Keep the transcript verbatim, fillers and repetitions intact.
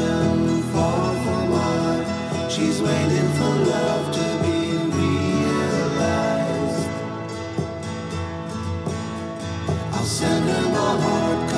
isn't far from mine. She's waiting for love to be realized. I'll send her my heart.